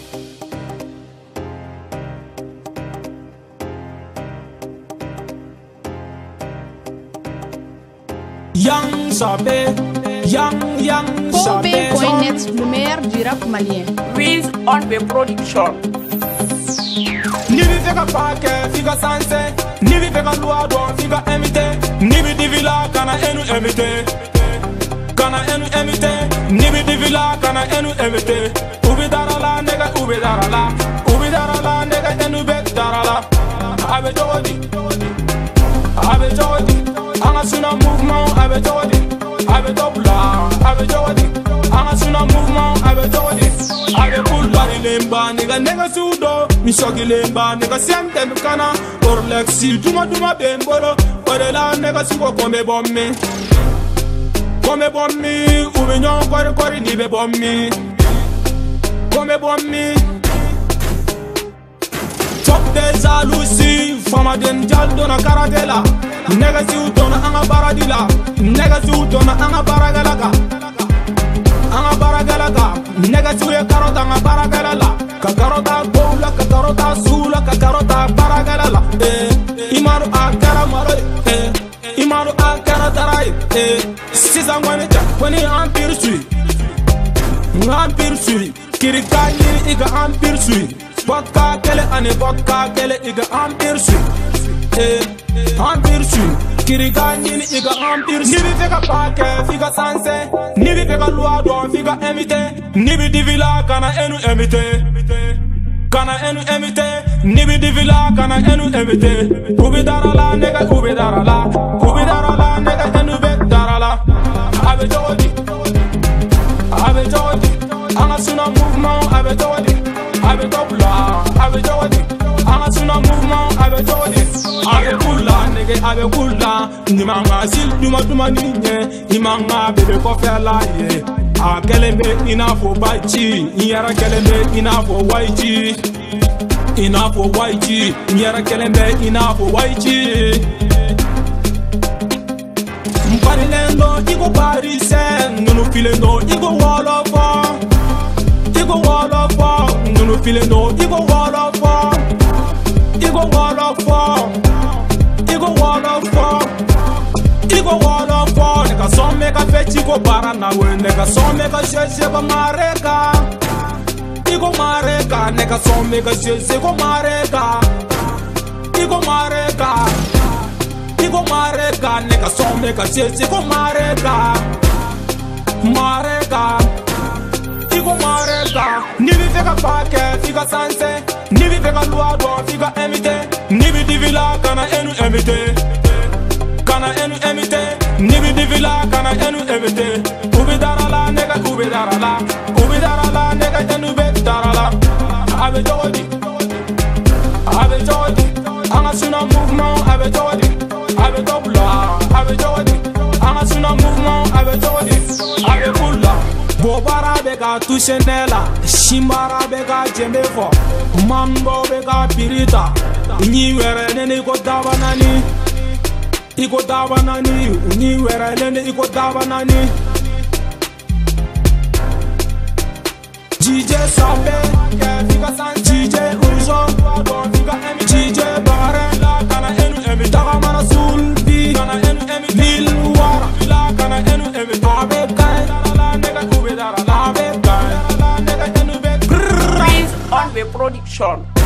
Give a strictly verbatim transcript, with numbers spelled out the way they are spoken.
Yang Sabé, Yang Yang Sabé. Kobe.net, le meilleur du rap malien. Wiz on the production. Nibi feka pake, fika sanse. Nibi feka luado, fika emite. Nibi divila, kana enu emite. Kana enu emite. Nibi divila, kana enu emite. Ubi darala, nega ubi darala. Ubi darala, nega enu be darala. Abe jodi, abe jodi. Anga suna mouvement, abe jodi. Abe dobla, abe jodi. Anga suna mouvement, abe jodi. Abe kula lemba, nega nega sudo. Mi shogi lemba, nega siente mkana. Or lexi, duma duma bembolo. Ore la nega suko kome bommi. Kome bommi, ube nyon kore kore nibe bommi. Kome bommi. Top de jalousie, fama den jal dona karatela. Nega si utona anga baradila. Nega si utona anga baragalaga. Anga baragalaga. Nega si uye karota anga baragalala. Ka karota goula, ka karota sula, ka karota baragalala. Eh, imaru akara maro. Eh, imaru akara tarai. Eh, sisa ngwane ja, kwani empire sui. Empire sui. Kirika nyiri iga empire sui. Vodka kele ane vodka kele iga empire sui. Eh, empire sui. Kirika nyiri iga empire sui. Nibi feka pake, fika sanse. Nibi feka luado, fika emite. Nibi divila kana enu emite. Kana enu emite. Nibi divila kana enu emite. Ubi darala nega ubi darala. Ubi darala nega enu be darala. Abe jodi, abe jodi. Anga suna mouvement, abe jodi. Abe dobla, abe jodi. Anga suna mouvement, abe jodi. Abe kula, nege abe kula. Nimanga sil, duma duma ninye. Nimanga bebe kofela ye. A kelembe inafo baichi. Nyera kelembe inafo waichi. Inafo waichi. Nyera kelembe inafo waichi. Mparilendo, iko parise. Nunu filendo, iko wolofo. Iko wolofo. Nunu filendo, iko wolofo. Iko wolofo. Iko wolofo. Iko wolofo. Neka some ka fechi ko bara na we. Neka some ka sheshe ko mareka. Iko mareka. Neka some ka sheshe ko mareka. Iko mareka. Iko mareka. Neka some ka sheshe ko mareka. Mareka. Iko mareka. Nibi feka pake, fika sanse. Nibi feka luado, fika emite. Nibi divila kana enu emite. Kana enu emite. Nibi divila kana enu emite. Ubi darala nega ubi darala. Ubi darala nega enu be darala. Abe jodi, abe jodi. Anga suna mouvement, abe jodi. Abe dobla, abe jodi. Anga suna mouvement, abe jodi. Abe kula. Bobara bega tushenela, shimbara bega jembefo, mambo bega pirita. Ni were nene iko daba nani, iko daba nani. Ni were nene iko daba nani. D J Sabé, D J Urzo, D J Bare, kana enu emi. Daga mana sulbi, kana enu emi. Lil Wara, kana enu emi. Abe kai, nega ube darala. Abe kai, nega enu be. Wiz on the production.